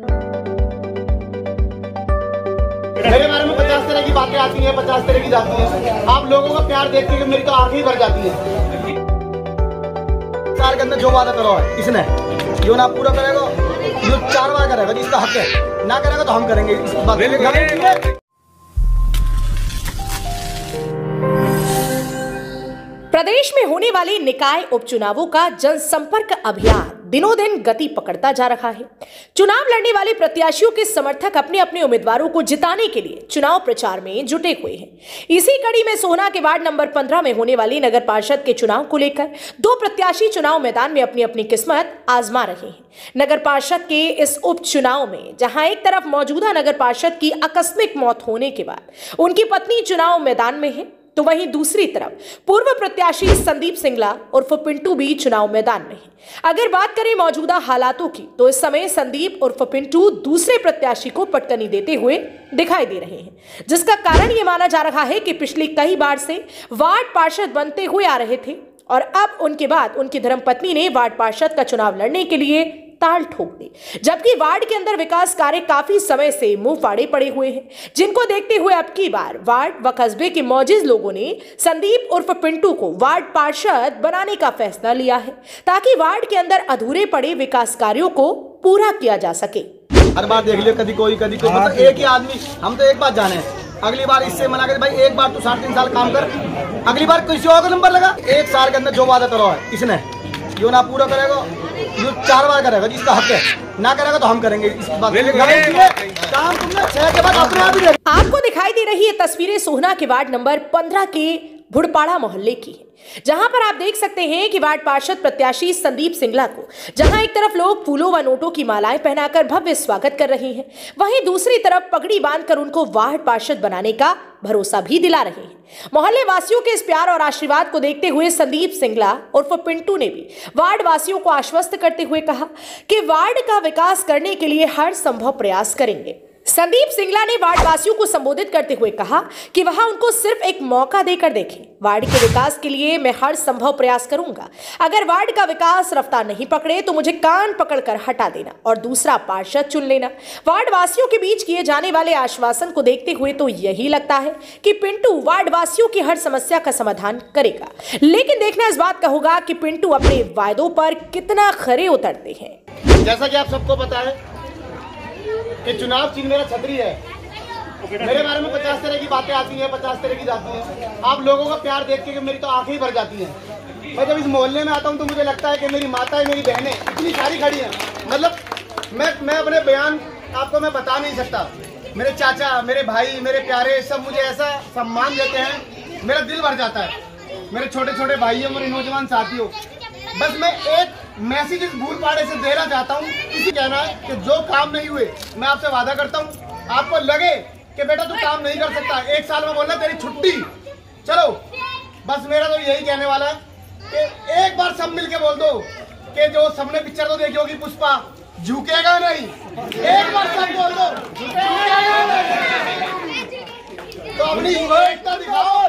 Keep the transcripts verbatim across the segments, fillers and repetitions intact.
मेरे बारे में पचास तरह की बातें आती हैं, पचास तरह की जाती हैं। आप लोगों का प्यार देख के मेरी तो आंखें ही भर जाती हैं। चार के अंदर जो वादा करो है इसने, जो ना पूरा करेगा, जो चार बार करेगा जिसका हक है, ना करेगा तो हम करेंगे इस बात। प्रदेश में होने वाले निकाय उपचुनावों का जनसंपर्क अभियान दिनों दिन गति पकड़ता जा रहा है। चुनाव लड़ने वाले प्रत्याशियों के समर्थक अपने अपने उम्मीदवारों को जिताने के लिए चुनाव प्रचार में जुटे हुए हैं। इसी कड़ी में सोहना के वार्ड नंबर पंद्रह में होने वाली नगर पार्षद के चुनाव को लेकर दो प्रत्याशी चुनाव मैदान में अपनी अपनी किस्मत आजमा रहे हैं। नगर पार्षद के इस उपचुनाव में जहां एक तरफ मौजूदा नगर पार्षद की आकस्मिक मौत होने के बाद उनकी पत्नी चुनाव मैदान में है, तो वहीं दूसरी तरफ पूर्व प्रत्याशी संदीप सिंगला उर्फ पिंटू भी चुनाव मैदान में है। अगर बात करें मौजूदा हालातों की, तो इस समय संदीप उर्फ पिंटू दूसरे प्रत्याशी को पटकनी देते हुए दिखाई दे रहे हैं, जिसका कारण यह माना जा रहा है कि पिछली कई बार से वार्ड पार्षद बनते हुए आ रहे थे और अब उनके बाद उनकी धर्मपत्नी ने वार्ड पार्षद का चुनाव लड़ने के लिए ताल ठोक दी, जबकि वार्ड के अंदर विकास कार्य काफी समय से मुंह फाड़े पड़े हुए हैं, जिनको देखते हुए अब की बार वार्ड व कस्बे के मौजूद लोगों ने संदीप उर्फ पिंटू को वार्ड पार्षद बनाने का फैसला लिया है, ताकि वार्ड के अंदर अधूरे पड़े विकास कार्यों को पूरा किया जा सके। हर बार देख लियो, कभी कोई कभी कोई, मतलब एक ही आदमी। हम तो एक बात जाने, अगली बार इससे मना कर भाई एक बार तू साढ़े तीन साल काम कर, अगली बार किसी और का नंबर लगा। एक साल के अंदर जो वादा करो है इसने, जो ना पूरा करेगा, जो चार बार करेगा जिसका हक है, ना करेगा तो हम करेंगे इस बात। काम तुमने छह के बाद अपने आप ही। आपको दिखाई दे रही है तस्वीरें सोहना के वार्ड नंबर पंद्रह के भुड़पाड़ा मोहल्ले की है, जहां पर आप देख सकते हैं कि वार्ड पार्षद प्रत्याशी संदीप सिंगला को जहां एक तरफ लोग फूलों व नोटों की मालाएं पहनाकर भव्य स्वागत कर रहे हैं, वहीं दूसरी तरफ पगड़ी बांधकर उनको वार्ड पार्षद बनाने का भरोसा भी दिला रहे हैं। मोहल्ले वासियों के इस प्यार और आशीर्वाद को देखते हुए संदीप सिंगला उर्फ पिंटू ने भी वार्ड वासियों को आश्वस्त करते हुए कहा कि वार्ड का विकास करने के लिए हर संभव प्रयास करेंगे। संदीप सिंगला ने वार्ड वासियों को संबोधित करते हुए कहा कि वह उनको सिर्फ एक मौका देकर देखें। वार्ड के विकास के लिए मैं हर संभव प्रयास करूंगा। अगर वार्ड का विकास रफ्तार नहीं पकड़े तो मुझे कान पकड़कर हटा देना और दूसरा पार्षद चुन लेना। वार्ड वासियों के बीच किए जाने वाले आश्वासन को देखते हुए तो यही लगता है कि पिंटू वार्ड वासियों की हर समस्या का समाधान करेगा, लेकिन देखना इस बात का होगा कि पिंटू अपने वायदों पर कितना खरे उतरते हैं। जैसा कि आप सबको पता है कि चुनाव चिन्ह मेरा छतरी है। मेरे बारे में पचास तरह की बातें आती हैं, पचास तरह की जाती हैं। आप लोगों का प्यार देख के मेरी तो आंखें ही भर जाती हैं। मैं जब इस मोहल्ले में आता हूं तो मुझे लगता है कि मेरी माताएं, मेरी बहनें इतनी सारी खड़ी हैं, मतलब मैं मैं अपने बयान आपको मैं बता नहीं सकता। मेरे चाचा, मेरे भाई, मेरे प्यारे सब मुझे ऐसा सम्मान देते हैं, मेरा दिल भर जाता है। मेरे छोटे छोटे भाइयों, मेरे नौजवान साथियों, बस मैं एक मैसेज इस भूल पाड़े से देना चाहता हूँ। इसी कहना है कि जो काम नहीं हुए, मैं आपसे वादा करता हूँ, आपको लगे कि बेटा तू काम नहीं कर सकता, एक साल में बोलना तेरी छुट्टी, चलो। बस मेरा तो यही कहने वाला है कि एक बार सब मिलके बोल दो कि जो सबने पिक्चर तो देखी होगी पुष्पा, झुकेगा नहीं। एक बार सब बोल दो, झुकेगा नहीं। तो अपनी एकता दिखाओ।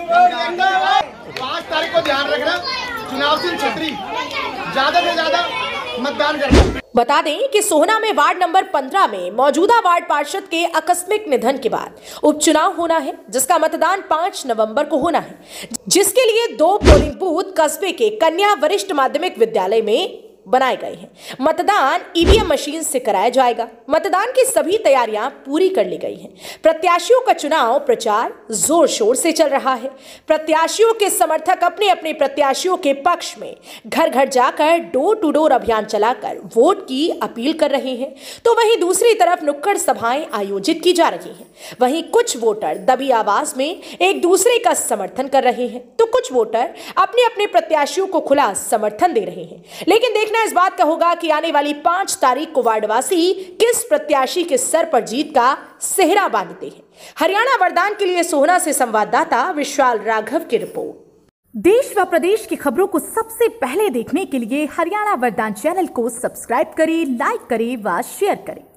पाँच तारीख को ध्यान रखना, चुनाव चिन्ह छतरी, ज्यादा से ज्यादा मतदान करना। बता दें कि सोहना में वार्ड नंबर पंद्रह में मौजूदा वार्ड पार्षद के आकस्मिक निधन के बाद उपचुनाव होना है, जिसका मतदान पाँच नवंबर को होना है, जिसके लिए दो पोलिंग बूथ कस्बे के कन्या वरिष्ठ माध्यमिक विद्यालय में बनाए गए हैं। मतदान ईवीएम मशीन से कराया जाएगा। मतदान की सभी तैयारियां पूरी कर ली गई हैं। प्रत्याशियों का चुनाव प्रचार जोर शोर से चल रहा है। प्रत्याशियों के समर्थक अपने अपने प्रत्याशियों के पक्ष में घर घर जाकर डोर टू डोर अभियान चलाकर वोट की अपील कर रहे हैं, तो वहीं दूसरी तरफ नुक्कड़ सभाएं आयोजित की जा रही हैं। वहीं कुछ वोटर दबी आवाज में एक दूसरे का समर्थन कर रहे हैं, तो कुछ वोटर अपने अपने प्रत्याशियों को खुला समर्थन दे रहे हैं। लेकिन देखना इस बात का होगा कि आने वाली पांच तारीख को वार्डवासी किस प्रत्याशी के सर पर जीत का सेहरा बांधते हैं। हरियाणा वरदान के लिए सोहना से संवाददाता विशाल राघव की रिपोर्ट। देश व प्रदेश की खबरों को सबसे पहले देखने के लिए हरियाणा वरदान चैनल को सब्सक्राइब करें, लाइक करें व शेयर करें।